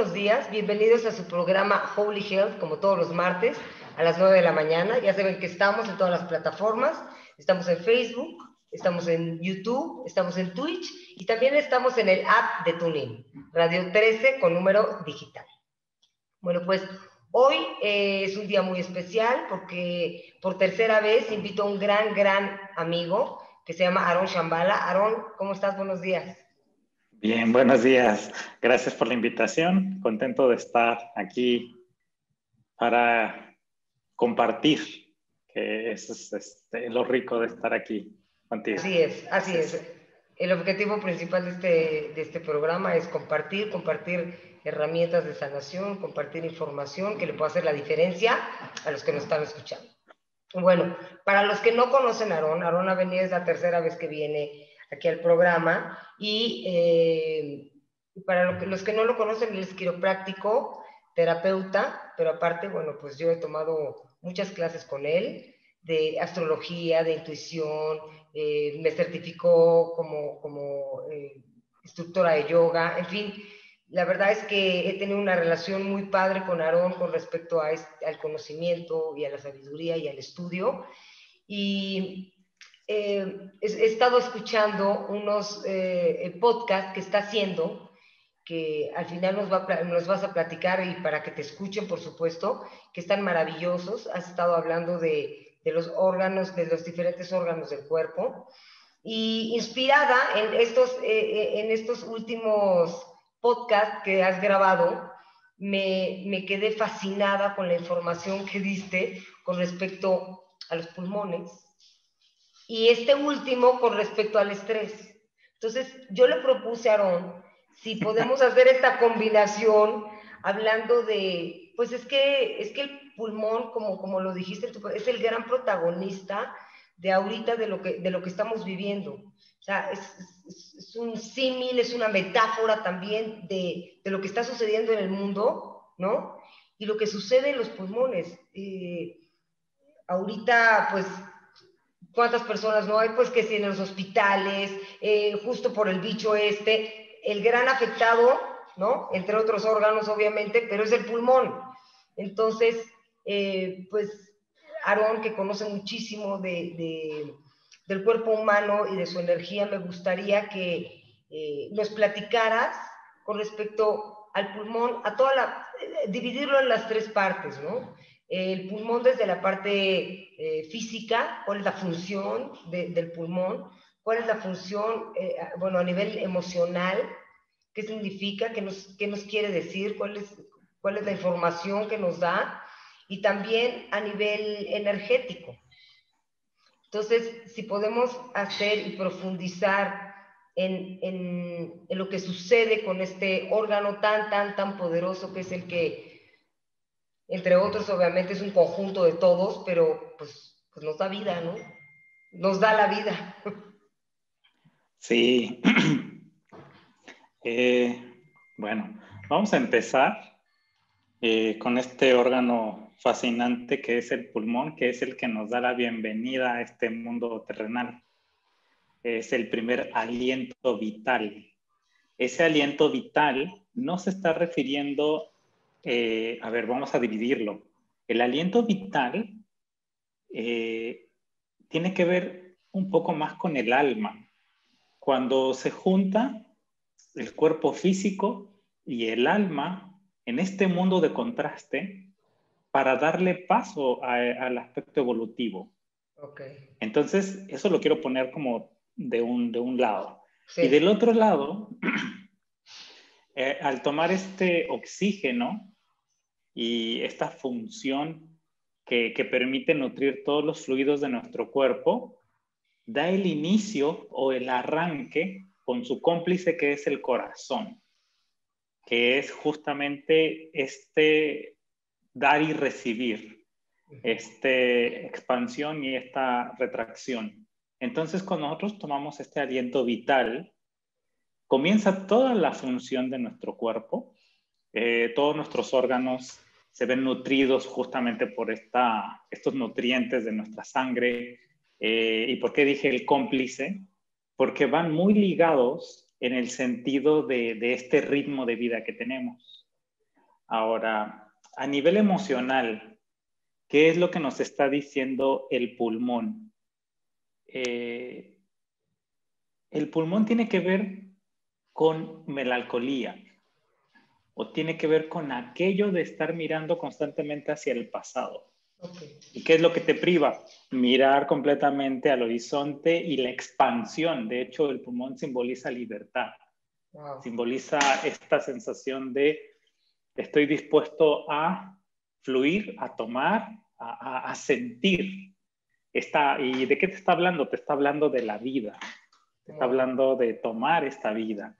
buenos días. Bienvenidos a su programa Holy Health, como todos los martes, a las 9 de la mañana. Ya saben que estamos en todas las plataformas. Estamos en Facebook, estamos en YouTube, estamos en Twitch y también estamos en el app de TuneIn, Radio 13 con número digital. Bueno, pues hoy es un día muy especial porque por tercera vez invito a un gran amigo que se llama Aarón Shambhala. Aarón, ¿cómo estás? Buenos días. Bien, buenos días. Gracias por la invitación. Contento de estar aquí para compartir, que eso es lo rico de estar aquí contigo. Así es. El objetivo principal de este programa es compartir herramientas de sanación, compartir información que le pueda hacer la diferencia a los que nos están escuchando. Bueno, para los que no conocen a Aarón ha venido, es la tercera vez que viene aquí al programa, y para los que no lo conocen, él es quiropráctico, terapeuta, pero aparte, bueno, pues yo he tomado muchas clases con él, de astrología, de intuición, me certificó como instructora de yoga, en fin. La verdad es que he tenido una relación muy padre con Aarón con respecto al conocimiento y a la sabiduría y al estudio. Y he estado escuchando unos podcasts que está haciendo, que al final nos vas a platicar y para que te escuchen, por supuesto, que están maravillosos. Has estado hablando de los órganos, de los diferentes órganos del cuerpo. Y inspirada en estos últimos podcasts que has grabado, me quedé fascinada con la información que diste con respecto a los pulmones y este último con respecto al estrés. Entonces, yo le propuse a Aarón si podemos hacer esta combinación hablando de, pues es que el pulmón, como lo dijiste, es el gran protagonista de ahorita de lo que estamos viviendo. O sea, es un símil, es una metáfora también de lo que está sucediendo en el mundo, ¿no? Y lo que sucede en los pulmones. Ahorita, pues, ¿cuántas personas no hay? Pues que si en los hospitales, justo por el bicho el gran afectado, ¿no? Entre otros órganos, obviamente, pero es el pulmón. Entonces, pues, Aarón, que conoce muchísimo del cuerpo humano y de su energía, me gustaría que nos platicaras con respecto al pulmón, dividirlo en las tres partes, ¿no? El pulmón desde la parte física, cuál es la función del pulmón, cuál es la función, bueno, a nivel emocional, qué significa, qué nos quiere decir, cuál es la información que nos da, y también a nivel energético. Entonces, si podemos hacer y profundizar en lo que sucede con este órgano tan poderoso que es el que, entre otros, obviamente es un conjunto de todos, pero pues nos da vida, ¿no? Nos da la vida. Sí. Bueno, vamos a empezar con este órgano fascinante que es el pulmón, que es el que nos da la bienvenida a este mundo terrenal. Es el primer aliento vital. Ese aliento vital no se está refiriendo, a ver, vamos a dividirlo. El aliento vital tiene que ver un poco más con el alma. Cuando se junta el cuerpo físico y el alma en este mundo de contraste para darle paso al aspecto evolutivo. Okay. Entonces, eso lo quiero poner como de un lado. Sí. Y del otro lado, al tomar este oxígeno y esta función que permite nutrir todos los fluidos de nuestro cuerpo, da el inicio o el arranque con su cómplice que es el corazón, que es justamente este dar y recibir, expansión y esta retracción. Entonces, cuando nosotros tomamos este aliento vital, comienza toda la función de nuestro cuerpo. Todos nuestros órganos se ven nutridos justamente por estos nutrientes de nuestra sangre. ¿Y por qué dije el cómplice? Porque van muy ligados en el sentido de este ritmo de vida que tenemos. Ahora, a nivel emocional, ¿qué es lo que nos está diciendo el pulmón? El pulmón tiene que ver con melancolía o tiene que ver con aquello de estar mirando constantemente hacia el pasado. Okay. ¿Y qué es lo que te priva? Mirar completamente al horizonte y la expansión. De hecho, el pulmón simboliza libertad. Wow. Simboliza esta sensación de estoy dispuesto a fluir, a tomar, a sentir. ¿Y de qué te está hablando? Te está hablando de la vida. Te está hablando de tomar esta vida.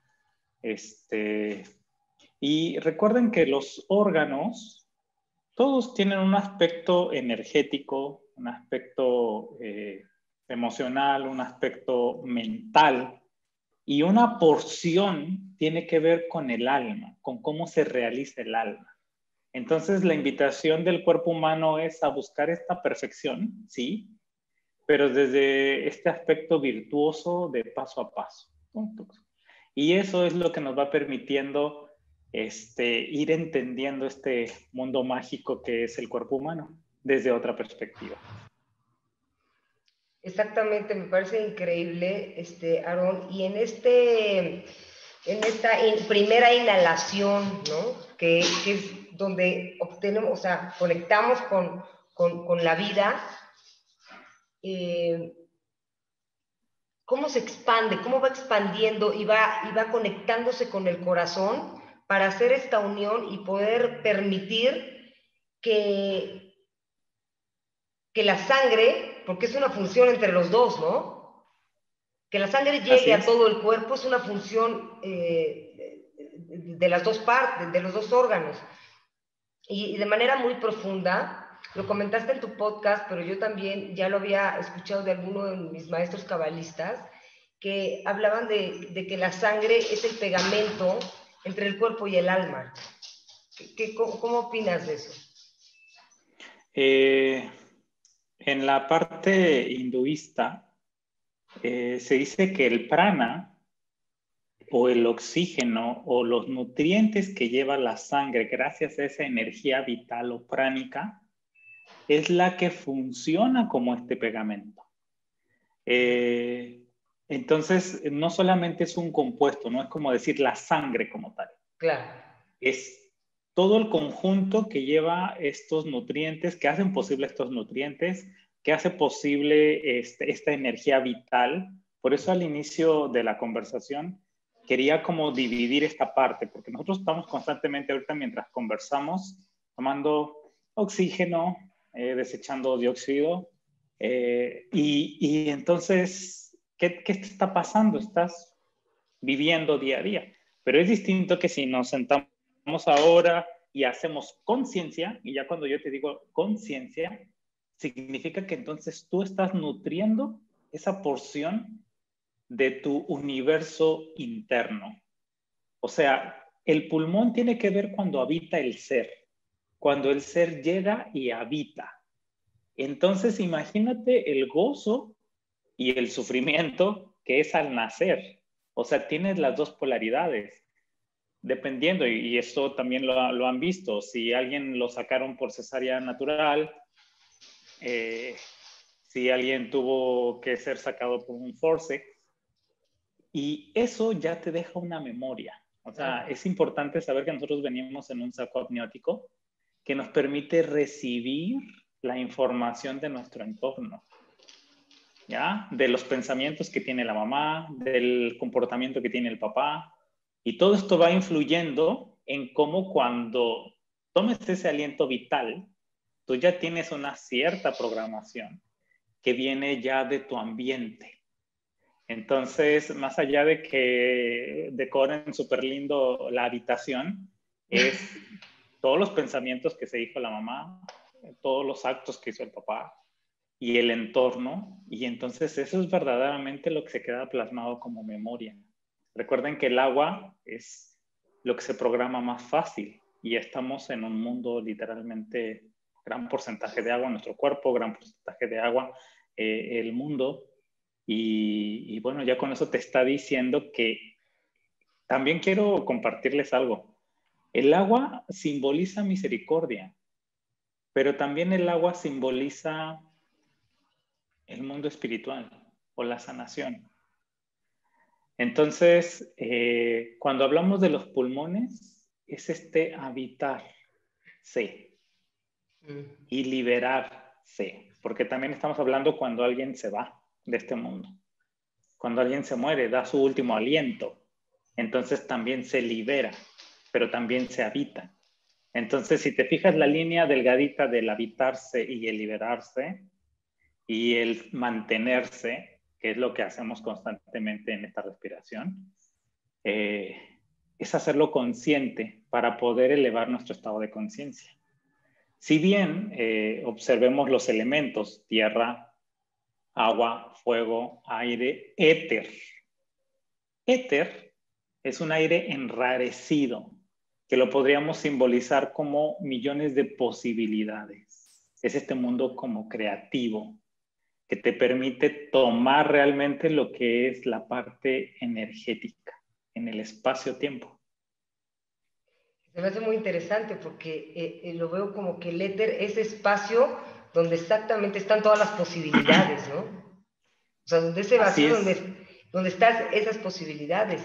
Y recuerden que los órganos, todos tienen un aspecto energético, un aspecto emocional, un aspecto mental, y una porción tiene que ver con el alma, con cómo se realiza el alma. Entonces, la invitación del cuerpo humano es a buscar esta perfección, ¿sí? Pero desde este aspecto virtuoso de paso a paso. Y eso es lo que nos va permitiendo ir entendiendo este mundo mágico que es el cuerpo humano desde otra perspectiva. Exactamente, me parece increíble, Aarón. Y en esta primera inhalación, ¿no? Que es donde obtenemos, o sea, conectamos con la vida, cómo se expande, cómo va expandiendo y va conectándose con el corazón para hacer esta unión y poder permitir que la sangre, porque es una función entre los dos, ¿no? Que la sangre Así llegue a es. todo el cuerpo es una función de las dos partes, de los dos órganos. Y de manera muy profunda, lo comentaste en tu podcast, pero yo también ya lo había escuchado de alguno de mis maestros cabalistas, que hablaban de que la sangre es el pegamento entre el cuerpo y el alma. ¿Cómo opinas de eso? En la parte hinduista se dice que el prana o el oxígeno o los nutrientes que lleva la sangre gracias a esa energía vital o pránica es la que funciona como este pegamento. Entonces, no solamente es un compuesto, no es como decir la sangre como tal. Claro. Es todo el conjunto que lleva estos nutrientes, que hacen posible estos nutrientes, que hace posible esta energía vital. Por eso al inicio de la conversación quería como dividir esta parte, porque nosotros estamos constantemente ahorita mientras conversamos, tomando oxígeno, desechando dióxido, y entonces, ¿qué te está pasando? Estás viviendo día a día. Pero es distinto que si nos sentamos ahora y hacemos conciencia, y ya cuando yo te digo conciencia, significa que entonces tú estás nutriendo esa porción de tu universo interno. O sea, el pulmón tiene que ver cuando habita el ser, cuando el ser llega y habita. Entonces imagínate el gozo y el sufrimiento que es al nacer. O sea, tienes las dos polaridades, dependiendo, y esto también lo han visto, si alguien lo sacaron por cesárea natural, si alguien tuvo que ser sacado por un forceps, y eso ya te deja una memoria. O sea, es importante saber que nosotros venimos en un saco amniótico que nos permite recibir la información de nuestro entorno. ¿Ya? De los pensamientos que tiene la mamá, del comportamiento que tiene el papá. Y todo esto va influyendo en cómo cuando tomes ese aliento vital, tú ya tienes una cierta programación que viene ya de tu ambiente. Entonces, más allá de que decoren súper lindo la habitación, es todos los pensamientos que se dijo la mamá, todos los actos que hizo el papá, y el entorno, y entonces eso es verdaderamente lo que se queda plasmado como memoria. Recuerden que el agua es lo que se programa más fácil y estamos en un mundo literalmente gran porcentaje de agua en nuestro cuerpo, gran porcentaje de agua el mundo, y bueno, ya con eso te está diciendo que también quiero compartirles algo. El agua simboliza misericordia, pero también el agua simboliza el mundo espiritual o la sanación. Entonces, cuando hablamos de los pulmones, es este habitarse y liberarse, porque también estamos hablando cuando alguien se va de este mundo. Cuando alguien se muere, da su último aliento, entonces también se libera, pero también se habita. Entonces, si te fijas la línea delgadita del habitarse y el liberarse y el mantenerse, que es lo que hacemos constantemente en esta respiración, es hacerlo consciente para poder elevar nuestro estado de conciencia. Si bien observemos los elementos, tierra, agua, fuego, aire, éter. Éter es un aire enrarecido, que lo podríamos simbolizar como millones de posibilidades. Es este mundo como creativo, que te permite tomar realmente lo que es la parte energética en el espacio-tiempo. Se me hace muy interesante porque lo veo como que el éter es espacio donde exactamente están todas las posibilidades, ¿no? O sea, donde ese Así vacío es. donde están esas posibilidades.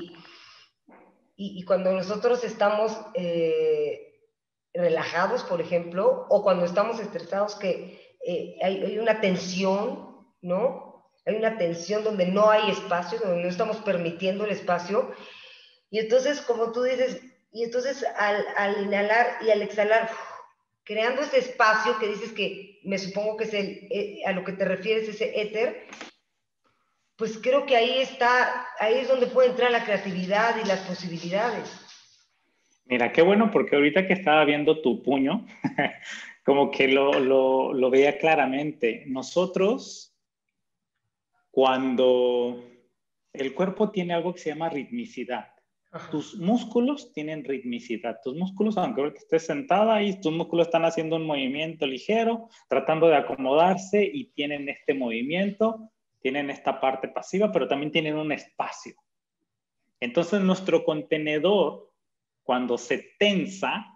Y cuando nosotros estamos relajados, por ejemplo, o cuando estamos estresados, que hay una tensión, ¿no? Hay una tensión donde no hay espacio, donde no estamos permitiendo el espacio. Y entonces, como tú dices, y entonces al inhalar y al exhalar, creando ese espacio que dices que me supongo que es a lo que te refieres, ese éter, pues creo que ahí está, ahí es donde puede entrar la creatividad y las posibilidades. Mira, qué bueno porque ahorita que estaba viendo tu puño, como que lo veía claramente. Nosotros, cuando el cuerpo tiene algo que se llama ritmicidad, Ajá. tus músculos tienen ritmicidad. Tus músculos, aunque ahorita estés sentada y tus músculos están haciendo un movimiento ligero, tratando de acomodarse y tienen este movimiento, tienen esta parte pasiva, pero también tienen un espacio. Entonces, nuestro contenedor, cuando se tensa,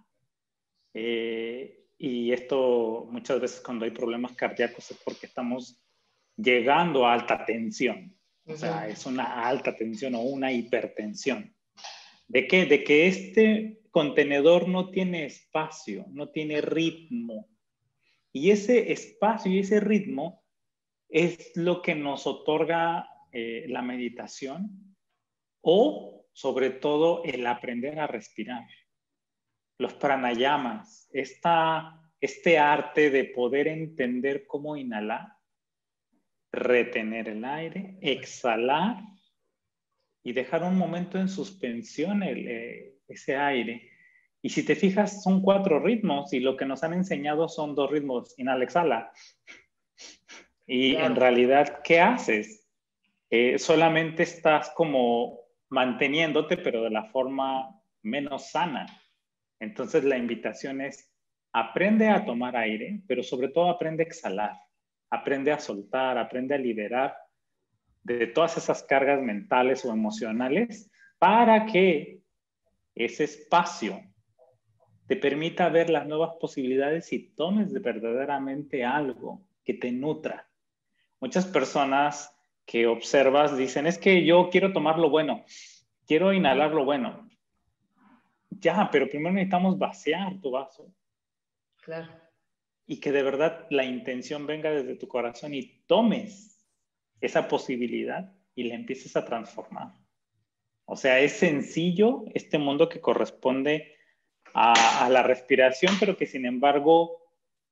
y esto muchas veces cuando hay problemas cardíacos es porque estamos llegando a alta tensión. O sea, es una alta tensión o una hipertensión. ¿De qué? De que este contenedor no tiene espacio, no tiene ritmo. Y ese espacio y ese ritmo es lo que nos otorga la meditación o sobre todo el aprender a respirar. Los pranayamas, este arte de poder entender cómo inhalar, retener el aire, exhalar y dejar un momento en suspensión ese aire. Y si te fijas, son 4 ritmos y lo que nos han enseñado son 2 ritmos, inhala, exhala. Y en Claro. realidad, ¿qué haces? Solamente estás como manteniéndote, pero de la forma menos sana. Entonces la invitación es, aprende a tomar aire, pero sobre todo aprende a exhalar, aprende a soltar, aprende a liberar de todas esas cargas mentales o emocionales para que ese espacio te permita ver las nuevas posibilidades y tomes verdaderamente algo que te nutra. Muchas personas que observas dicen, es que yo quiero tomar lo bueno, quiero inhalar lo bueno. Ya, pero primero necesitamos vaciar tu vaso. Claro. Y que de verdad la intención venga desde tu corazón y tomes esa posibilidad y la empieces a transformar. O sea, es sencillo este mundo que corresponde a la respiración, pero que sin embargo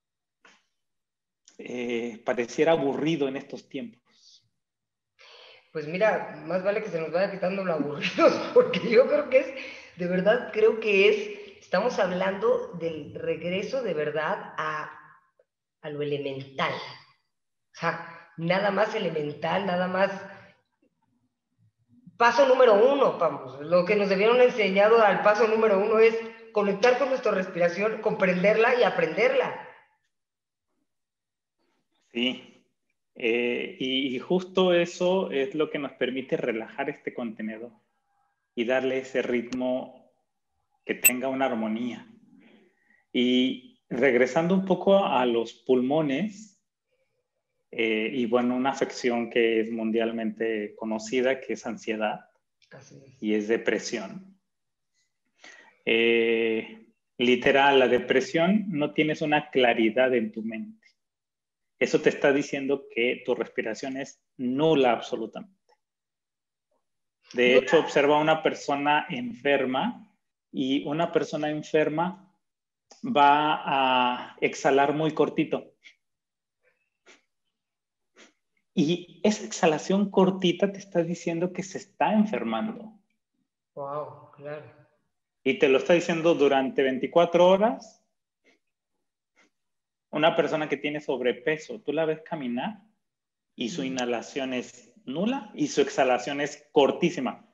pareciera aburrido en estos tiempos. Pues mira, más vale que se nos vaya quitando lo aburridos, porque yo creo que es, de verdad, creo que estamos hablando del regreso de verdad a lo elemental. O sea, nada más elemental, nada más. Paso número 1, vamos, lo que nos debieron enseñado al paso número 1 es conectar con nuestra respiración, comprenderla y aprenderla. Sí, y justo eso es lo que nos permite relajar este contenedor y darle ese ritmo que tenga una armonía. Y regresando un poco a los pulmones, y bueno, una afección que es mundialmente conocida, que es ansiedad y es depresión. Literal, la depresión no tienes una claridad en tu mente. Eso te está diciendo que tu respiración es nula absolutamente. De hecho, observa a una persona enferma y una persona enferma va a exhalar muy cortito. Y esa exhalación cortita te está diciendo que se está enfermando. Wow, claro. Y te lo está diciendo durante 24 horas. Una persona que tiene sobrepeso, tú la ves caminar y su inhalación es nula y su exhalación es cortísima.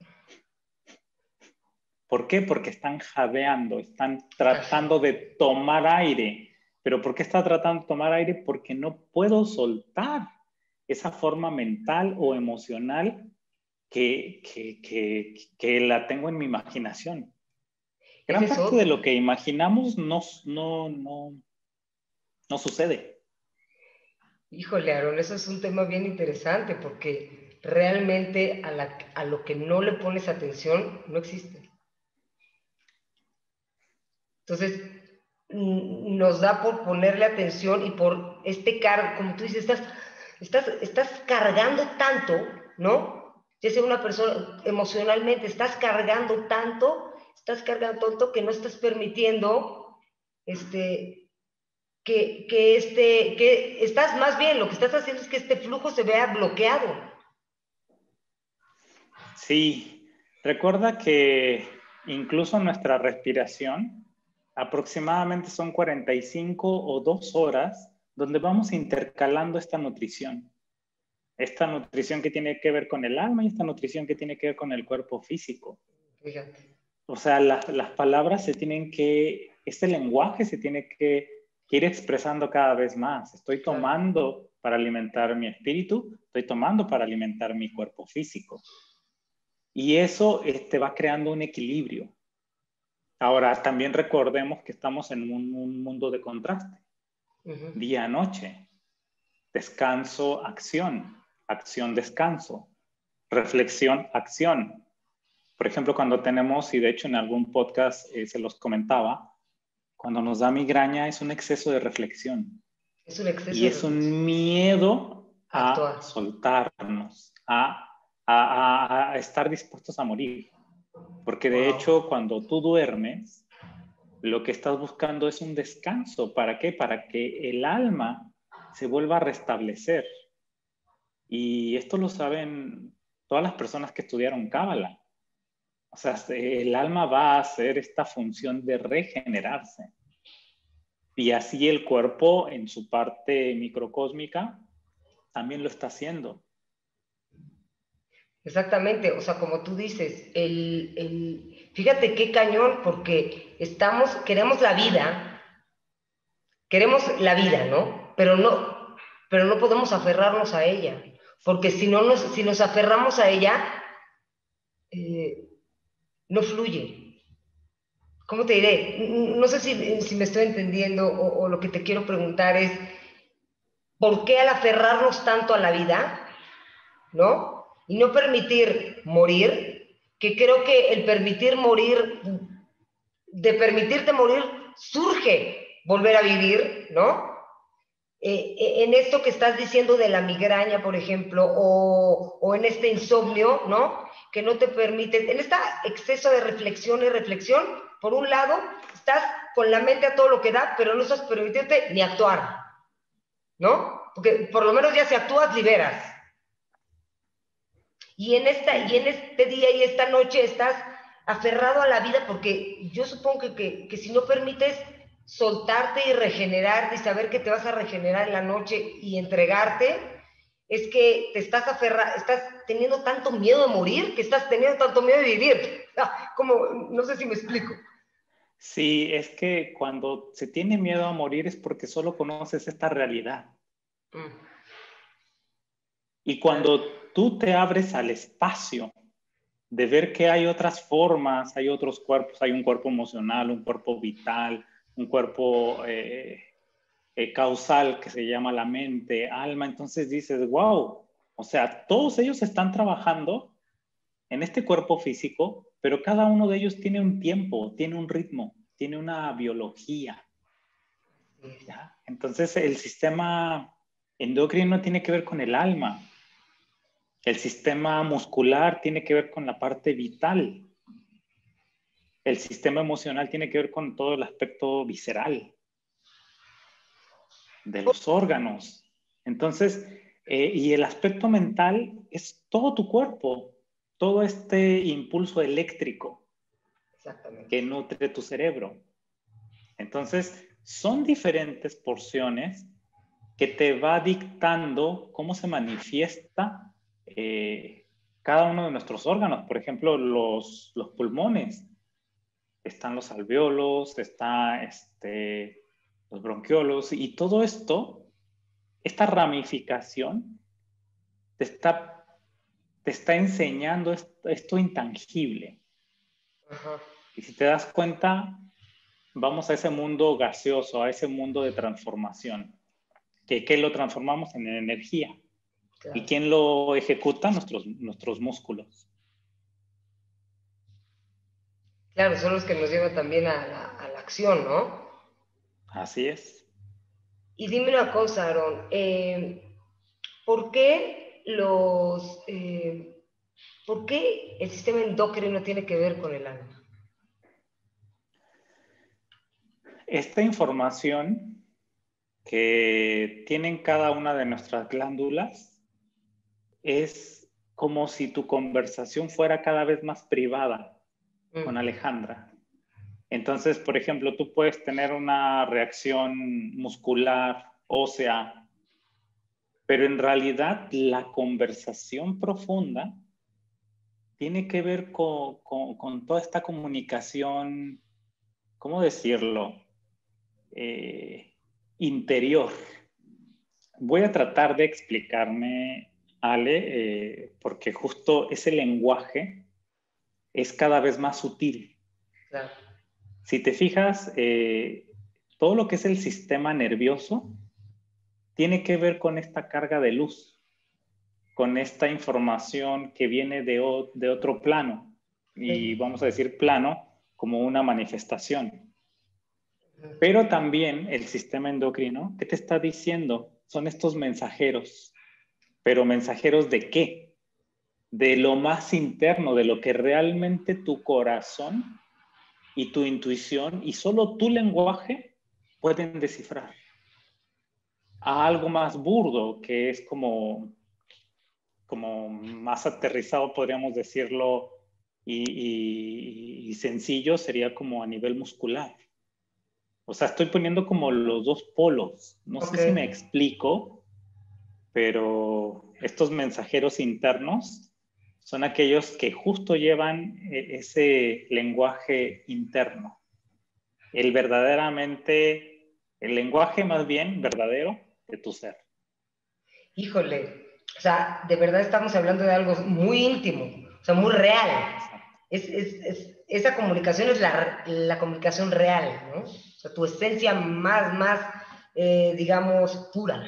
¿Por qué? Porque están jadeando, están tratando de tomar aire. ¿Pero por qué está tratando de tomar aire? Porque no puedo soltar esa forma mental o emocional que la tengo en mi imaginación. Gran parte de lo que imaginamos no sucede. Híjole, Aaron, eso es un tema bien interesante porque realmente a lo que no le pones atención no existe. Entonces, nos da por ponerle atención y por este cargo, como tú dices, estás cargando tanto, ¿no? Ya sea una persona emocionalmente, estás cargando tanto que no estás permitiendo, que estás más bien, lo que estás haciendo es que este flujo se vea bloqueado. Sí, recuerda que incluso nuestra respiración aproximadamente son 45 o 2 horas donde vamos intercalando esta nutrición. Esta nutrición que tiene que ver con el alma y esta nutrición que tiene que ver con el cuerpo físico. Fíjate. O sea, las palabras este lenguaje se tiene que ir expresando cada vez más. Estoy tomando para alimentar mi espíritu, estoy tomando para alimentar mi cuerpo físico. Y eso va creando un equilibrio. Ahora, también recordemos que estamos en un mundo de contraste. Día, noche, descanso, acción, acción, descanso, reflexión, acción. Por ejemplo, cuando tenemos, y de hecho en algún podcast se los comentaba, cuando nos da migraña es un exceso de reflexión. Es un exceso y es un miedo a soltarnos, a estar dispuestos a morir. Porque de hecho, cuando tú duermes, lo que estás buscando es un descanso. ¿Para qué? Para que el alma se vuelva a restablecer. Y esto lo saben todas las personas que estudiaron Cábala. O sea, el alma va a hacer esta función de regenerarse. Y así el cuerpo, en su parte microcósmica, también lo está haciendo. Exactamente, o sea, como tú dices, fíjate qué cañón, porque queremos la vida, ¿no? Pero no podemos aferrarnos a ella, porque si nos aferramos a ella, no fluye. ¿Cómo te diré? No sé si me estoy entendiendo o lo que te quiero preguntar es, ¿por qué al aferrarnos tanto a la vida, ¿no? Y no permitir morir, que creo que el permitir morir, de permitirte morir, surge volver a vivir, ¿no? En esto que estás diciendo de la migraña, por ejemplo, o en este insomnio, ¿no? Que no te permite, en este exceso de reflexión, por un lado, estás con la mente a todo lo que da, pero no estás permitiéndote ni actuar, ¿no? Porque por lo menos ya si actúas, liberas. Y en este día y esta noche estás aferrado a la vida, porque yo supongo que si no permites soltarte y regenerarte y saber que te vas a regenerar en la noche y entregarte, es que estás teniendo tanto miedo de morir, que estás teniendo tanto miedo de vivir. No sé si me explico. Sí, es que cuando se tiene miedo a morir es porque solo conoces esta realidad. Y cuando tú te abres al espacio de ver que hay otras formas, hay otros cuerpos, hay un cuerpo emocional, un cuerpo vital, un cuerpo causal que se llama la mente, alma. Entonces dices, wow, o sea, todos ellos están trabajando en este cuerpo físico, pero cada uno de ellos tiene un tiempo, tiene un ritmo, tiene una biología, ¿ya? Entonces el sistema endocrino tiene que ver con el alma, el sistema muscular tiene que ver con la parte vital, el sistema emocional tiene que ver con todo el aspecto visceral de los órganos. Entonces, y el aspecto mental es todo tu cuerpo, todo este impulso eléctrico que nutre tu cerebro. Entonces, son diferentes porciones que te va dictando cómo se manifiesta cada uno de nuestros órganos. Por ejemplo, los pulmones. Están los alvéolos, está los bronquiolos, y todo esto, esta ramificación, te está enseñando esto intangible. Ajá. Y si te das cuenta, vamos a ese mundo gaseoso, a ese mundo de transformación. ¿Qué lo transformamos en energía? Claro. ¿Y quién lo ejecuta? Nuestros músculos. Claro, son los que nos llevan también a la acción, ¿no? Así es. Y dime una cosa, Aaron, ¿por qué ¿por qué el sistema endocrino tiene que ver con el alma? Esta información que tienen cada una de nuestras glándulas es como si tu conversación fuera cada vez más privada con Alejandra. Entonces, por ejemplo, tú puedes tener una reacción muscular, ósea, pero en realidad la conversación profunda tiene que ver con toda esta comunicación, ¿cómo decirlo? Interior. Voy a tratar de explicarme, Ale, porque justo ese lenguaje es cada vez más sutil. Claro. Si te fijas, todo lo que es el sistema nervioso tiene que ver con esta carga de luz, con esta información que viene de otro plano, y vamos a decir plano como una manifestación. Pero también el sistema endocrino, ¿qué te está diciendo? Son estos mensajeros. ¿Pero mensajeros de qué? De lo más interno, de lo que realmente tu corazón y tu intuición y solo tu lenguaje pueden descifrar. A algo más burdo, que es como más aterrizado, podríamos decirlo, y sencillo, sería como a nivel muscular. O sea, estoy poniendo como los dos polos. No sé si me explico, pero estos mensajeros internos son aquellos que justo llevan ese lenguaje interno. El lenguaje más bien verdadero de tu ser. Híjole, o sea, de verdad estamos hablando de algo muy íntimo, o sea, muy real. Esa comunicación es la comunicación real, ¿no? O sea, tu esencia más digamos, pura.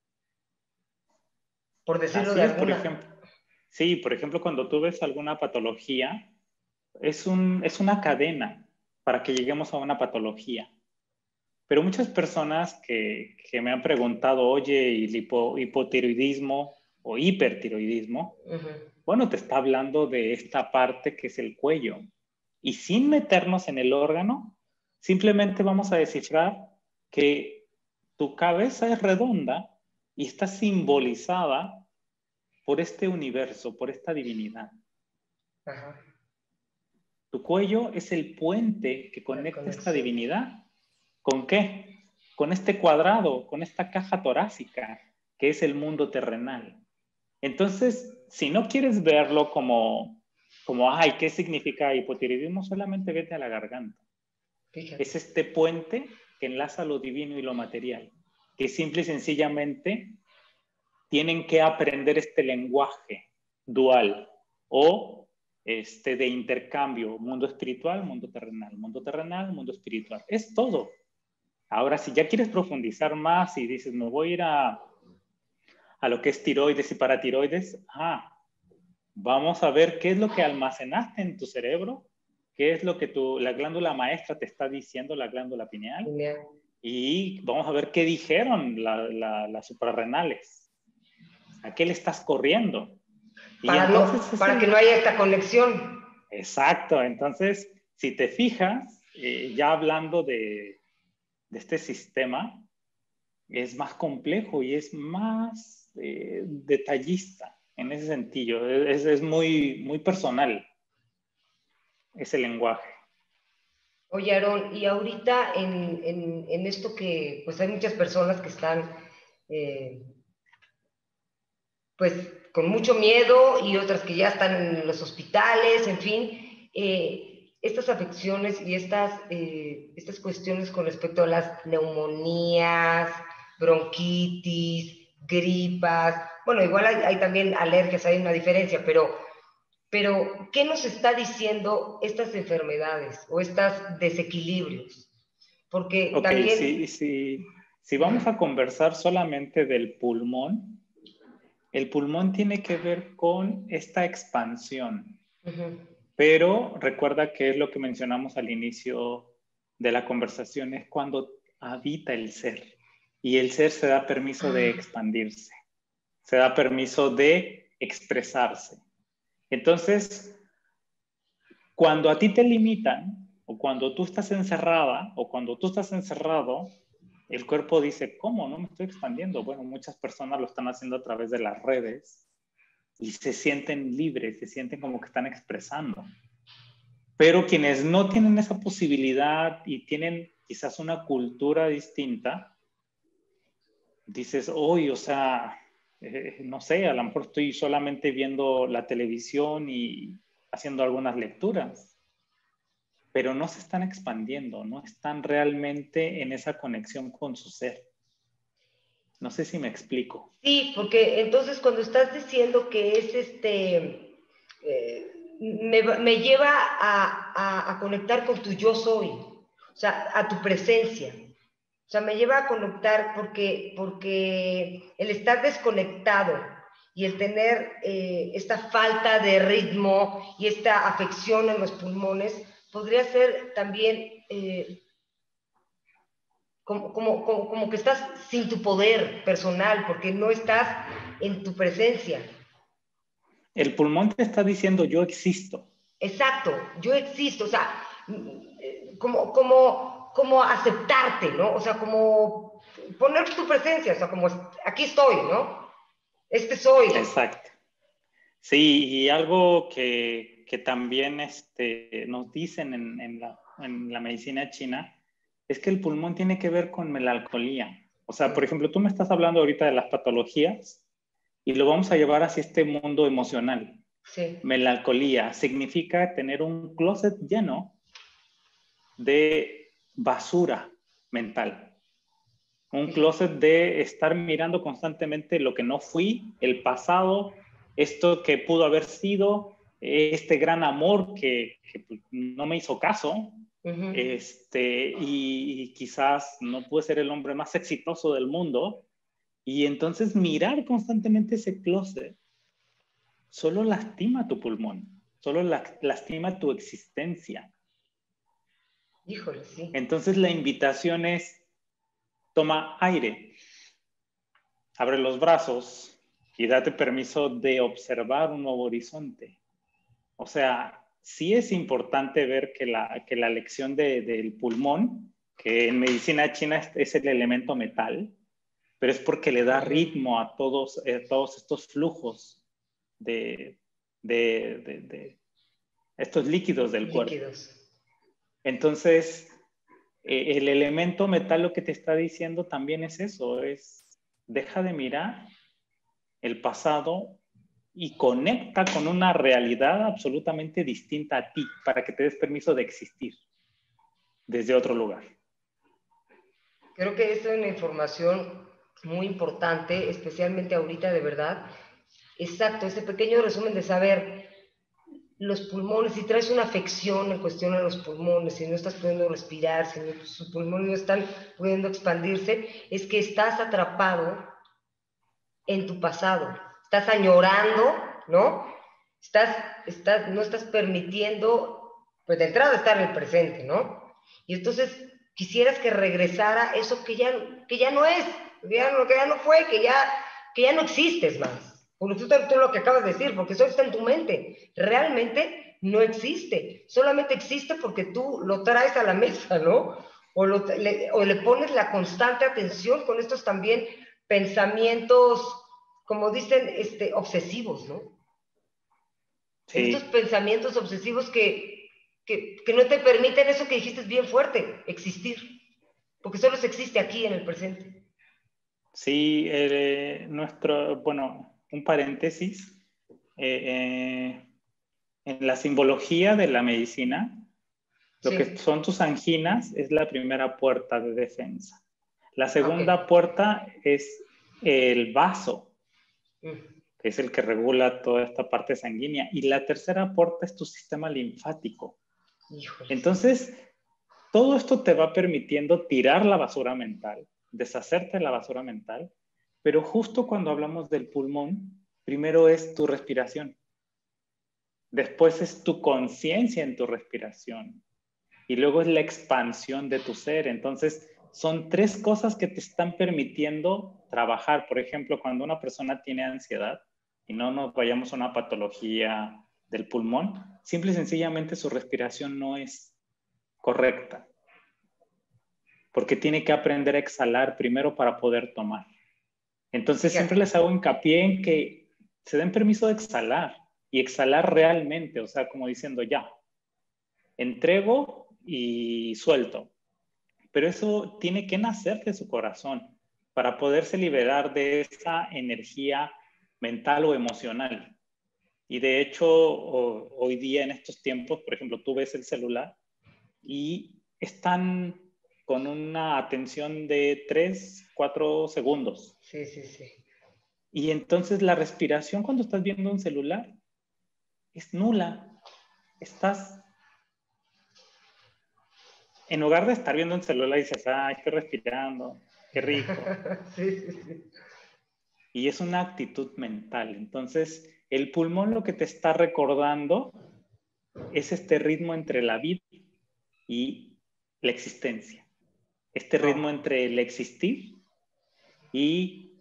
Por decirlo Así de es, por alguna. ejemplo. Sí, por ejemplo, cuando tú ves alguna patología, es una cadena para que lleguemos a una patología. Pero muchas personas que me han preguntado, oye, ¿y el hipotiroidismo o hipertiroidismo? Bueno, te está hablando de esta parte que es el cuello. Y sin meternos en el órgano, simplemente vamos a descifrar que tu cabeza es redonda y está simbolizada por este universo, por esta divinidad. Ajá. Tu cuello es el puente que conecta esta divinidad. ¿Con qué? Con este cuadrado, con esta caja torácica, que es el mundo terrenal. Entonces, si no quieres verlo ay, ¿qué significa hipotiroidismo? Solamente vete a la garganta. Fíjate. Es este puente que enlaza lo divino y lo material, que simple y sencillamente tienen que aprender este lenguaje dual o de intercambio, mundo espiritual, mundo terrenal, mundo espiritual. Es todo. Ahora, si ya quieres profundizar más y dices, me voy a ir a lo que es tiroides y paratiroides, vamos a ver qué es lo que almacenaste en tu cerebro, qué es lo que la glándula maestra te está diciendo, la glándula pineal, y vamos a ver qué dijeron las suprarrenales. ¿A qué le estás corriendo? Para que no haya esta conexión. Exacto. Entonces, si te fijas, ya hablando de este sistema, es más complejo y es más detallista en ese sentido. Es muy, muy personal ese lenguaje. Oye, Aarón, y ahorita en esto que pues hay muchas personas que están pues con mucho miedo y otras que ya están en los hospitales, en fin, estas afecciones y estas cuestiones con respecto a las neumonías, bronquitis, gripas, bueno, igual hay también alergias, hay una diferencia, pero ¿qué nos está diciendo estas enfermedades o estos desequilibrios? Porque también... Si vamos a conversar solamente del pulmón, el pulmón tiene que ver con esta expansión. Pero recuerda que es lo que mencionamos al inicio de la conversación, es cuando habita el ser. Y el ser se da permiso de expandirse, se da permiso de expresarse. Entonces, cuando a ti te limitan, o cuando tú estás encerrada, o cuando tú estás encerrado, el cuerpo dice, ¿cómo? No me estoy expandiendo. Bueno, muchas personas lo están haciendo a través de las redes y se sienten libres, se sienten como que están expresando. Pero quienes no tienen esa posibilidad y tienen quizás una cultura distinta, dices, hoy, o sea, no sé, a lo mejor estoy solamente viendo la televisión y haciendo algunas lecturas, pero no se están expandiendo, no están realmente en esa conexión con su ser. No sé si me explico. Sí, porque entonces cuando estás diciendo que es me lleva a conectar con tu yo soy, o sea, a tu presencia. O sea, me lleva a conectar porque el estar desconectado y el tener esta falta de ritmo y esta afección en los pulmones podría ser también como que estás sin tu poder personal, porque no estás en tu presencia. El pulmón te está diciendo, yo existo. Exacto, yo existo, o sea, como aceptarte, ¿no? O sea, como poner tu presencia, o sea, como aquí estoy, ¿no? Este soy. Exacto. Sí, y algo que también nos dicen en la medicina china es que el pulmón tiene que ver con melancolía. O sea, por ejemplo, tú me estás hablando ahorita de las patologías y lo vamos a llevar hacia este mundo emocional. Sí. Melancolía significa tener un closet lleno de basura mental. Un closet de estar mirando constantemente lo que no fui, el pasado, esto que pudo haber sido, este gran amor que no me hizo caso, y quizás no pude ser el hombre más exitoso del mundo. Y entonces mirar constantemente ese closet solo lastima tu pulmón, solo lastima tu existencia. Híjole, sí. Entonces la invitación es, toma aire, abre los brazos y date permiso de observar un nuevo horizonte. O sea, sí es importante ver que la lección del pulmón, que en medicina china es el elemento metal, pero es porque le da ritmo a todos estos flujos de estos líquidos del cuerpo. Entonces, el elemento metal lo que te está diciendo también es eso, es deja de mirar el pasado y conecta con una realidad absolutamente distinta a ti para que te des permiso de existir desde otro lugar. Creo que esta es una información muy importante, especialmente ahorita, de verdad. Exacto, ese pequeño resumen de saber, los pulmones, si traes una afección en cuestión a los pulmones, si no estás pudiendo respirar, si sus pulmones no están pudiendo expandirse, es que estás atrapado en tu pasado, estás añorando, ¿no? No estás permitiendo, pues de entrada estar en el presente, ¿no? Y entonces quisieras que regresara eso que ya no es, que ya no fue, que ya no existes más. Porque tú lo que acabas de decir, porque eso está en tu mente. Realmente no existe. Solamente existe porque tú lo traes a la mesa, ¿no? O le pones la constante atención con estos también pensamientos, como dicen, obsesivos, ¿no? Estos Sí, pensamientos obsesivos que no te permiten eso que dijiste bien fuerte, existir. Porque solo se existe aquí en el presente. sí, bueno, un paréntesis. En la simbología de la medicina, lo que Sí. son tus anginas es la primera puerta de defensa. La Ok. segunda puerta es el vaso, Mm. que es el que regula toda esta parte sanguínea. Y la tercera puerta es tu sistema linfático. Híjoles. Entonces, todo esto te va permitiendo tirar la basura mental, deshacerte de la basura mental, pero justo cuando hablamos del pulmón, primero es tu respiración, después es tu conciencia en tu respiración y luego es la expansión de tu ser. Entonces, son tres cosas que te están permitiendo trabajar. Por ejemplo, cuando una persona tiene ansiedad, y no nos vayamos a una patología del pulmón, simple y sencillamente su respiración no es correcta, porque tiene que aprender a exhalar primero para poder tomar. Entonces, siempre Fíjate. les hago hincapié en que se den permiso de exhalar y exhalar realmente, o sea, como diciendo ya, entrego y suelto. Pero eso tiene que nacer de su corazón para poderse liberar de esa energía mental o emocional. Y de hecho, hoy día en estos tiempos, por ejemplo, tú ves el celular y están con una atención de 3, 4 segundos. Sí, sí, sí. Y entonces la respiración cuando estás viendo un celular es nula. Estás, en lugar de estar viendo un celular y dices, estoy respirando, qué rico. Sí, sí, sí. Y es una actitud mental. Entonces, el pulmón lo que te está recordando es este ritmo entre la vida y la existencia. Este ritmo Oh. entre el existir y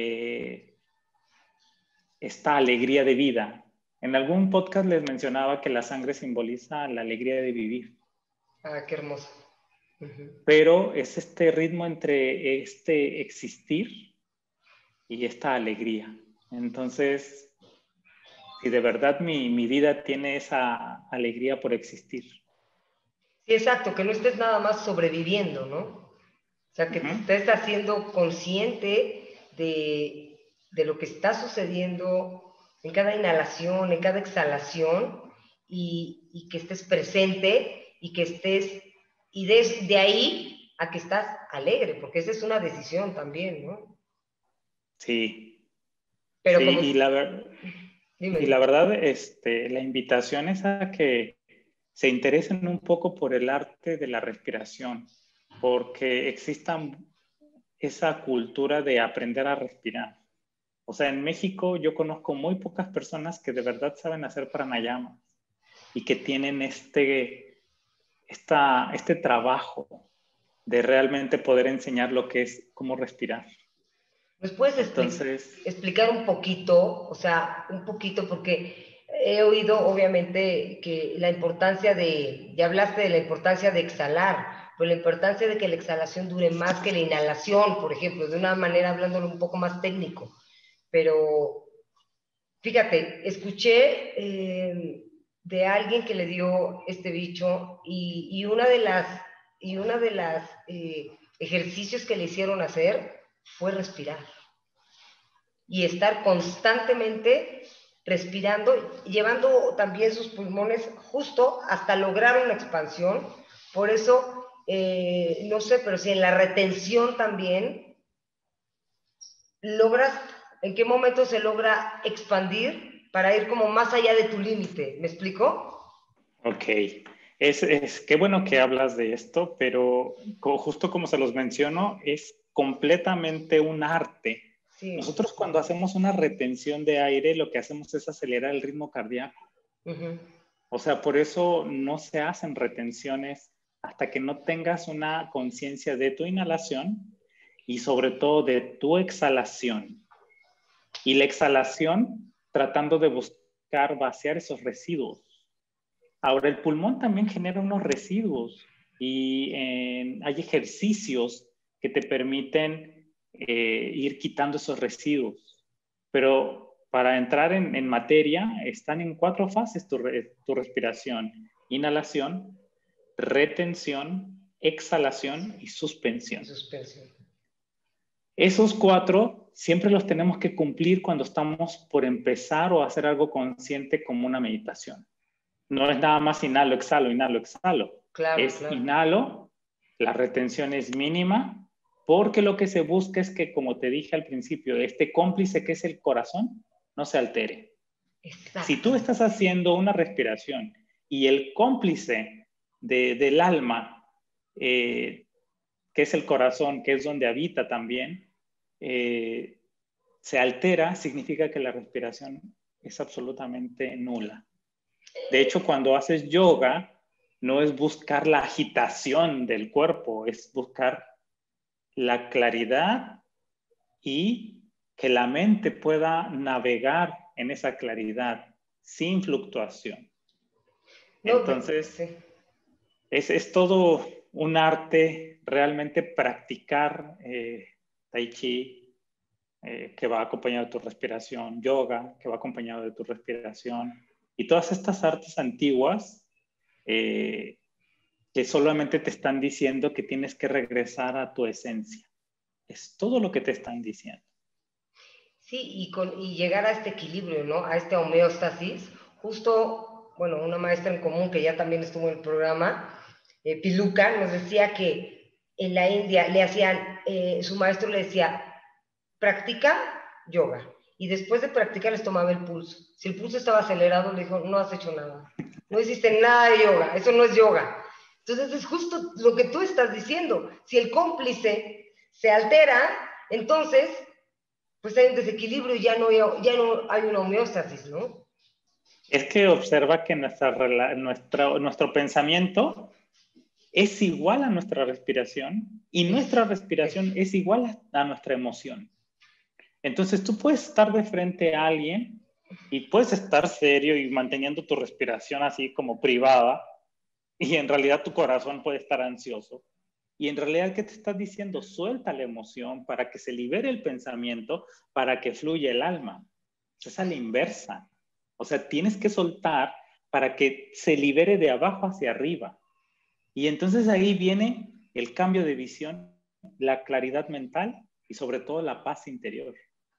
esta alegría de vida. En algún podcast les mencionaba que la sangre simboliza la alegría de vivir, Ah, qué hermoso. Uh-huh. pero es este ritmo entre este existir y esta alegría. Entonces, si de verdad mi vida tiene esa alegría por existir. Sí, exacto, que no estés nada más sobreviviendo, ¿no? O sea, que te Uh-huh. estés haciendo consciente de lo que está sucediendo en cada inhalación, en cada exhalación, y que estés presente y que estés, y de ahí a que estás alegre, porque esa es una decisión también, ¿no? Sí, Pero sí, como, y dime, la verdad, la invitación es a que se interesen un poco por el arte de la respiración, porque exista esa cultura de aprender a respirar. O sea, en México yo conozco muy pocas personas que de verdad saben hacer pranayamas y que tienen este trabajo de realmente poder enseñar lo que es cómo respirar. ¿nos puedes Entonces, explicar un poquito, o sea, un poquito, porque he oído obviamente que la importancia ya hablaste de la importancia de exhalar, pero la importancia de que la exhalación dure más que la inhalación, por ejemplo, de una manera hablándolo un poco más técnico. Pero fíjate, escuché de alguien que le dio este bicho y una de las ejercicios que le hicieron hacer fue respirar y estar constantemente respirando, llevando también sus pulmones justo hasta lograr una expansión. Por eso, no sé, pero si en la retención también logras, ¿en qué momento se logra expandir? para ir como más allá de tu límite. ¿Me explico? Ok. Qué bueno que hablas de esto, pero justo como se los menciono, es completamente un arte. Sí. Nosotros cuando hacemos una retención de aire, lo que hacemos es acelerar el ritmo cardíaco. O sea, por eso no se hacen retenciones hasta que no tengas una conciencia de tu inhalación y sobre todo de tu exhalación. Y la exhalación tratando de buscar vaciar esos residuos. Ahora, el pulmón también genera unos residuos y hay ejercicios que te permiten ir quitando esos residuos. Pero para entrar en materia, están en 4 fases tu respiración. Inhalación, retención, exhalación y suspensión. Esos 4 siempre los tenemos que cumplir cuando estamos por empezar o hacer algo consciente como una meditación. No es nada más inhalo, exhalo, inhalo, exhalo. Claro, inhalo, la retención es mínima, porque lo que se busca es que, como te dije al principio, este cómplice que es el corazón, no se altere. Si tú estás haciendo una respiración y el cómplice del alma, que es el corazón, que es donde habita también, se altera, significa que la respiración es absolutamente nula. De hecho, cuando haces yoga, no es buscar la agitación del cuerpo, es buscar la claridad y que la mente pueda navegar en esa claridad sin fluctuación. No, Entonces, sí. es todo un arte realmente practicar Tai Chi, que va acompañado de tu respiración, yoga, que va acompañado de tu respiración, y todas estas artes antiguas que solamente te están diciendo que tienes que regresar a tu esencia. Es todo lo que te están diciendo. Sí, y llegar a este equilibrio, ¿no? A este homeostasis. Justo, bueno, una maestra en común que ya también estuvo en el programa, Piluca, nos decía que en la India le hacían, su maestro le decía, practica yoga. Y después de practicar les tomaba el pulso. Si el pulso estaba acelerado, le dijo, no has hecho nada. No hiciste nada de yoga, eso no es yoga. Entonces es justo lo que tú estás diciendo. Si el cómplice se altera, entonces pues hay un desequilibrio y ya no hay una homeostasis, ¿no? Es que observa que nuestro pensamiento es igual a nuestra respiración y nuestra respiración es igual a nuestra emoción. Entonces tú puedes estar de frente a alguien y puedes estar serio y manteniendo tu respiración así como privada y en realidad tu corazón puede estar ansioso. Y en realidad, ¿qué te estás diciendo? Suelta la emoción para que se libere el pensamiento, para que fluya el alma. Es a la inversa. O sea, tienes que soltar para que se libere de abajo hacia arriba. Y entonces ahí viene el cambio de visión, la claridad mental y sobre todo la paz interior.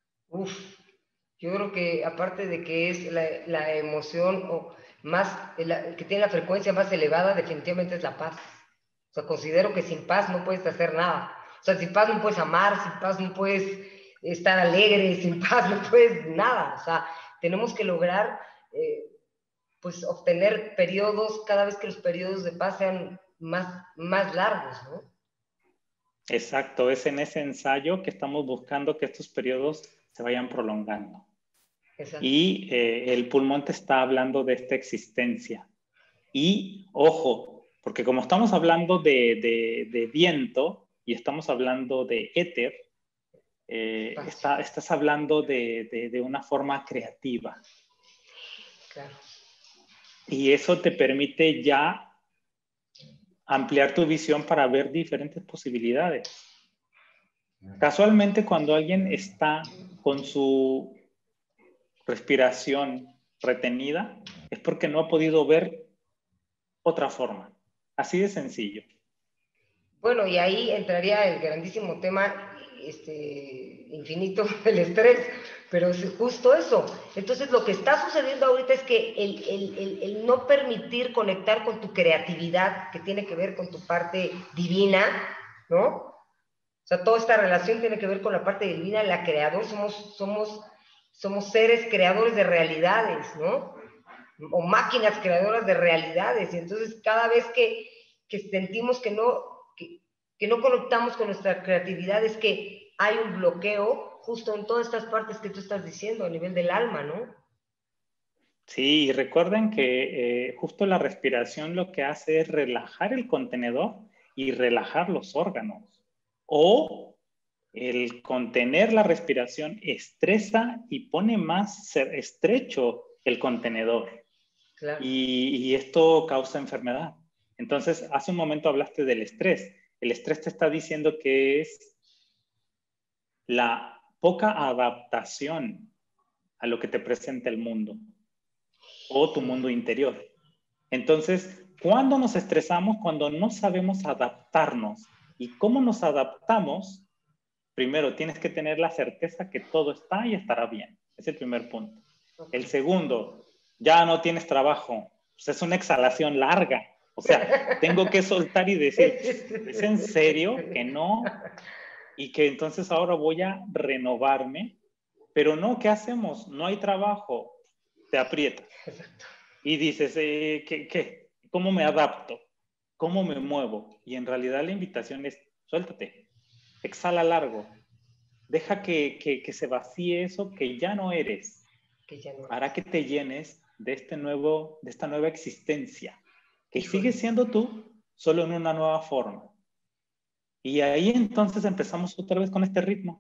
Yo creo que aparte de que es la emoción o más, que tiene la frecuencia más elevada, definitivamente es la paz. O sea, considero que sin paz no puedes hacer nada. O sea, sin paz no puedes amar, sin paz no puedes estar alegre, sin paz no puedes nada. O sea, tenemos que lograr pues obtener periodos, cada vez que los periodos de paz sean más largos, ¿no? Exacto, es en ese ensayo que estamos buscando que estos periodos se vayan prolongando. Exacto. Y el pulmón te está hablando de esta existencia. Y ojo, porque como estamos hablando de viento y estamos hablando de éter, estás hablando de una forma creativa. Claro. Y eso te permite ya ampliar tu visión para ver diferentes posibilidades. Casualmente, cuando alguien está con su respiración retenida, es porque no ha podido ver otra forma. Así de sencillo. Bueno, y ahí entraría el grandísimo tema infinito del estrés, pero es justo eso. Entonces, lo que está sucediendo ahorita es que el no permitir conectar con tu creatividad, que tiene que ver con tu parte divina, ¿no? O sea, toda esta relación tiene que ver con la parte divina, la creador, somos somos seres creadores de realidades, ¿no? O máquinas creadoras de realidades. Y entonces cada vez que sentimos que no conectamos con nuestra creatividad, es que hay un bloqueo justo en todas estas partes que tú estás diciendo, a nivel del alma, ¿no? Sí, y recuerden que justo la respiración lo que hace es relajar el contenedor y relajar los órganos. O el contener la respiración estresa y pone más estrecho el contenedor. Claro. Y esto causa enfermedad. Entonces, hace un momento hablaste del estrés. El estrés te está diciendo que es la poca adaptación a lo que te presenta el mundo o tu mundo interior. Entonces, ¿cuándo nos estresamos? Cuando no sabemos adaptarnos. ¿Y cómo nos adaptamos? Primero, tienes que tener la certeza que todo está y estará bien. Es el primer punto. El segundo, ya no tienes trabajo. Pues es una exhalación larga. O sea, tengo que soltar y decir, ¿es en serio que no? Y que entonces ahora voy a renovarme. Pero no, ¿qué hacemos? No hay trabajo. Te aprietas. Y dices, ¿qué? ¿Cómo me adapto? ¿Cómo me muevo? Y en realidad la invitación es, suéltate. Exhala largo. Deja que se vacíe eso que ya no eres, Que ya no para eres. que te llenes de esta nueva existencia, que Híjole. sigue siendo tú, solo en una nueva forma. Y ahí entonces empezamos otra vez con este ritmo.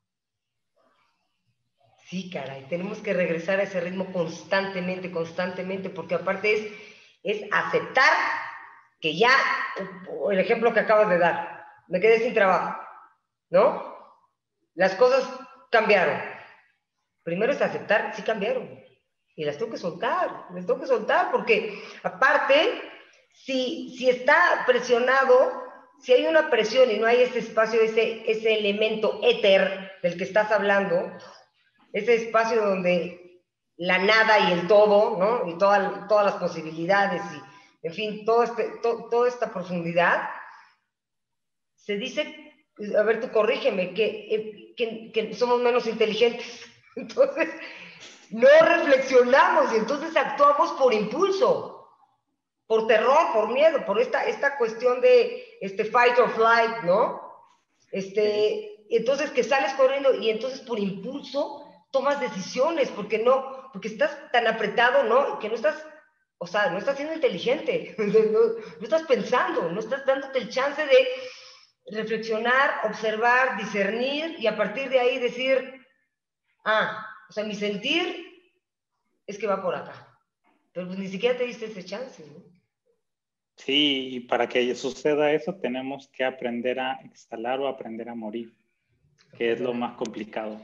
Sí, caray, tenemos que regresar a ese ritmo constantemente, constantemente, porque aparte es aceptar que ya, el ejemplo que acabas de dar, me quedé sin trabajo, ¿no? Las cosas cambiaron. Primero es aceptar, sí cambiaron. Y las tengo que soltar, porque aparte, si está presionado, si hay una presión y no hay ese espacio, ese elemento éter del que estás hablando, ese espacio donde la nada y el todo, ¿no? Y todas las posibilidades y, en fin, toda esta profundidad, se dice, a ver, tú corrígeme, que somos menos inteligentes. Entonces, no reflexionamos y entonces actuamos por impulso, por terror, por miedo, por esta cuestión de fight or flight, ¿no? ¿Sí? Entonces que sales corriendo y entonces por impulso tomas decisiones, porque estás tan apretado, ¿no? Que no estás, o sea, no estás siendo inteligente, no estás pensando, no estás dándote el chance de reflexionar, observar, discernir y a partir de ahí decir, o sea, mi sentir es que va por acá. Pero pues ni siquiera te diste ese chance, ¿no? Sí, y para que suceda eso tenemos que aprender a exhalar o aprender a morir, que es lo más complicado.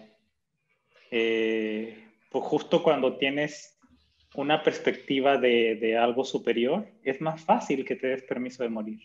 Pues justo cuando tienes una perspectiva de algo superior, es más fácil que te des permiso de morir,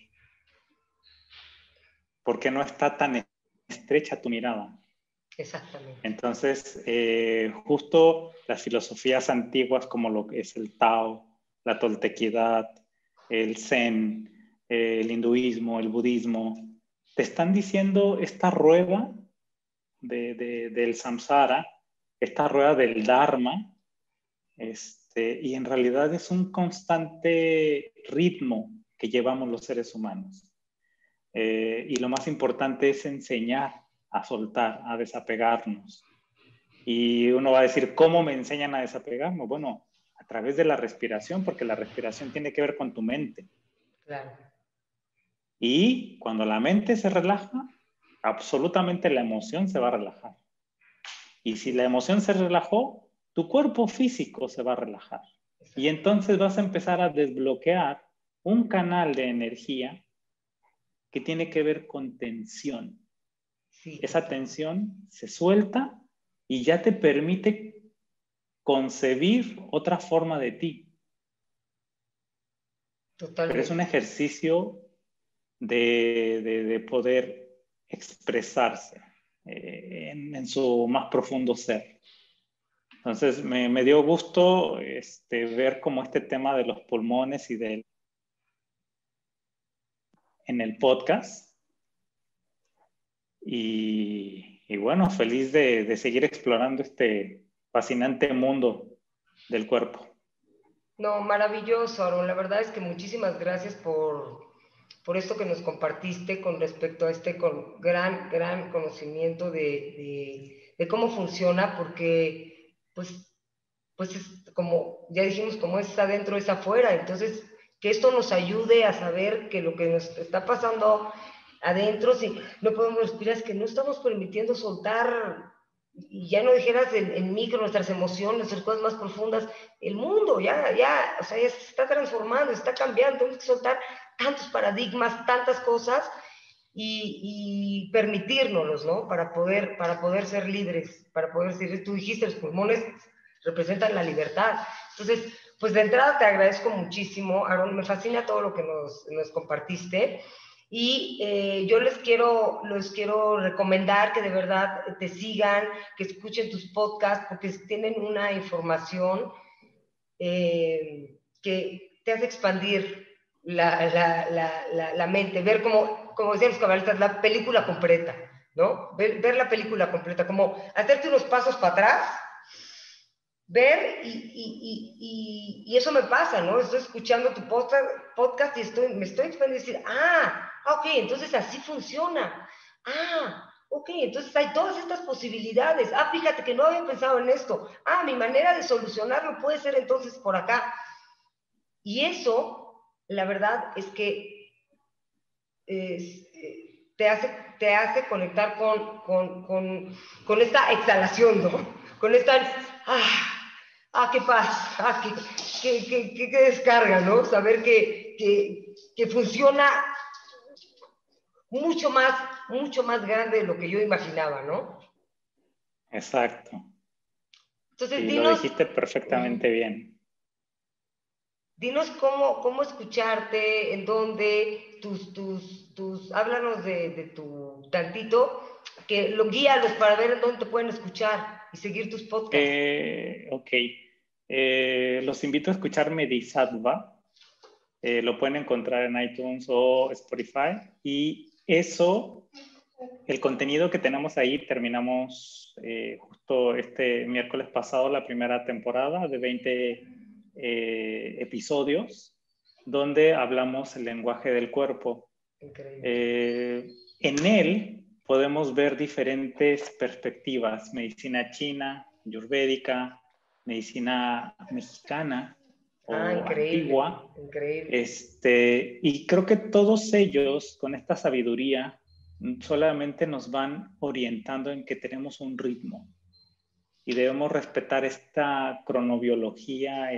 porque no está tan estrecha tu mirada. Exactamente. Entonces, justo las filosofías antiguas como lo que es el Tao, la toltequidad, el Zen, el hinduismo, el budismo, te están diciendo esta rueda del samsara, esta rueda del dharma, y en realidad es un constante ritmo que llevamos los seres humanos. Y lo más importante es enseñar a soltar, a desapegarnos. Y uno va a decir, ¿cómo me enseñan a desapegarnos? Bueno, a través de la respiración, porque la respiración tiene que ver con tu mente. Claro. Y cuando la mente se relaja, absolutamente la emoción se va a relajar. Y si la emoción se relajó, tu cuerpo físico se va a relajar. Y entonces vas a empezar a desbloquear un canal de energía que tiene que ver con tensión. Sí, Esa tensión se suelta y ya te permite concebir otra forma de ti. Pero es un totalmente. ejercicio de poder expresarse en su más profundo ser. Entonces me dio gusto ver como este tema de los pulmones en el podcast. Y bueno, feliz de seguir explorando fascinante mundo del cuerpo. No, maravilloso, Aaron. La verdad es que muchísimas gracias por esto que nos compartiste con respecto a este gran conocimiento de cómo funciona, porque pues es como, ya dijimos, como es adentro es afuera. Entonces, que esto nos ayude a saber que lo que nos está pasando adentro, si no podemos respirar, es que no estamos permitiendo soltar, y ya no dijeras en micro, nuestras emociones, nuestras cosas más profundas, el mundo o sea, ya se está transformando, está cambiando, tenemos que soltar tantos paradigmas, tantas cosas, y permitírnoslos, ¿no? Para poder ser libres, para poder ser, tú dijiste, los pulmones representan la libertad. Entonces, pues de entrada te agradezco muchísimo, Aaron, me fascina todo lo que nos compartiste. Y yo les quiero recomendar que de verdad te sigan, que escuchen tus podcasts, porque tienen una información que te hace expandir la mente, ver como decían los cabalistas, la película completa, ¿no? Ver la película completa, como hacerte unos pasos para atrás, ver y eso me pasa, ¿no? Estoy escuchando tu podcast y me estoy expandiendo y decir, ok, entonces así funciona. Ok, entonces hay todas estas posibilidades. Fíjate que no había pensado en esto. Mi manera de solucionarlo puede ser entonces por acá. Y eso, la verdad, es que te hace conectar con esta exhalación, ¿no? Con esta, qué paz, qué descarga, ¿no? Saber que funciona mucho más grande de lo que yo imaginaba, ¿no? Exacto. Entonces, Y lo dijiste perfectamente bien. Dinos cómo escucharte, en dónde, háblanos de tu tantito, que guíalos para ver en dónde te pueden escuchar y seguir tus podcasts. Ok. Los invito a escuchar Medisatva. Lo pueden encontrar en iTunes o Spotify. Y eso, el contenido que tenemos ahí, terminamos justo este miércoles pasado la primera temporada de 20 episodios, donde hablamos el lenguaje del cuerpo. Increíble. En él podemos ver diferentes perspectivas: medicina china, ayurvédica, medicina mexicana o Increíble, antigua. increíble. Y creo que todos ellos, con esta sabiduría, solamente nos van orientando en que tenemos un ritmo y debemos respetar esta cronobiología,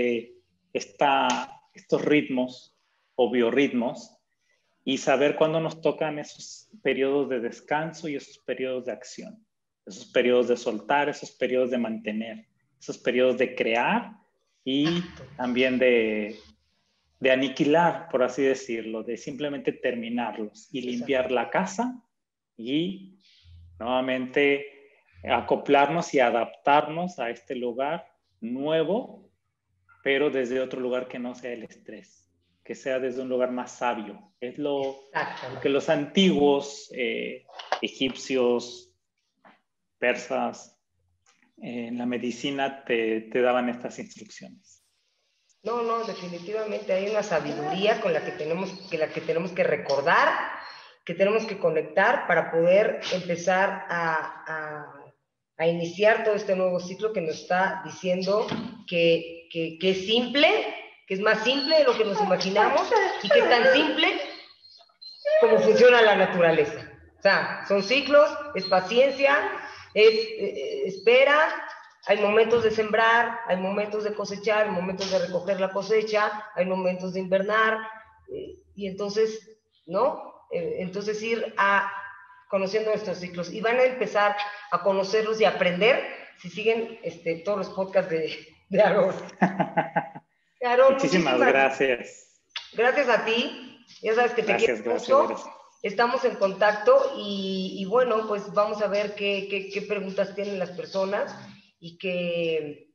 estos ritmos o biorritmos, y saber cuándo nos tocan esos periodos de descanso y esos periodos de acción, esos periodos de soltar, esos periodos de mantener, esos periodos de crear y también de aniquilar, por así decirlo, de simplemente terminarlos y limpiar la casa y nuevamente acoplarnos y adaptarnos a este lugar nuevo, pero desde otro lugar que no sea el estrés, que sea desde un lugar más sabio. Es lo que los antiguos egipcios, persas, en la medicina te daban estas instrucciones. No, definitivamente hay una sabiduría con la que tenemos que recordar, que tenemos que conectar para poder empezar a iniciar todo este nuevo ciclo que nos está diciendo que es simple, que es más simple de lo que nos imaginamos y que es tan simple como funciona la naturaleza. O sea, son ciclos, es paciencia, es espera. Hay momentos de sembrar, hay momentos de cosechar, hay momentos de recoger la cosecha, hay momentos de invernar, y entonces, ¿no? Entonces ir conociendo nuestros ciclos, y van a empezar a conocerlos y a aprender si siguen todos los podcasts de Aaron. Aaron, muchísimas gracias. Gracias a ti, ya sabes que te quiero mucho. Gracias. Estamos en contacto y bueno, pues vamos a ver qué preguntas tienen las personas. Y que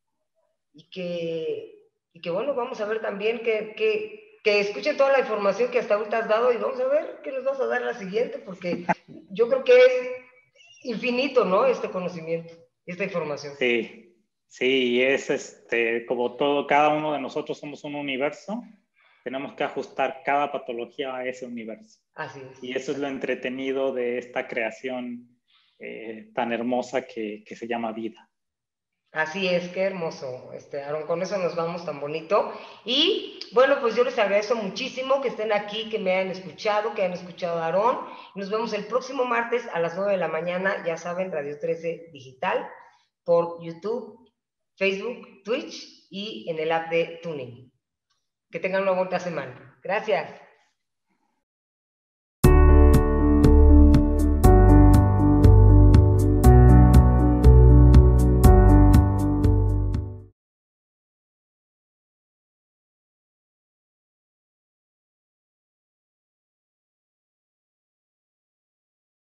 bueno, vamos a ver también que escuchen toda la información que hasta ahorita has dado, y vamos a ver qué les vas a dar la siguiente, porque yo creo que es infinito, ¿no? Este conocimiento. esta información. Sí, sí, y es como todo, cada uno de nosotros somos un universo, tenemos que ajustar cada patología a ese universo. Así es. Y eso es lo entretenido de esta creación tan hermosa que se llama vida. Así es, qué hermoso, Aarón, con eso nos vamos tan bonito. Y bueno, pues yo les agradezco muchísimo que estén aquí, que me hayan escuchado, que hayan escuchado a Aarón. Nos vemos el próximo martes a las 9 de la mañana, ya saben, Radio 13 Digital, por YouTube, Facebook, Twitch y en el app de Tuning. Que tengan una bonita semana. Gracias.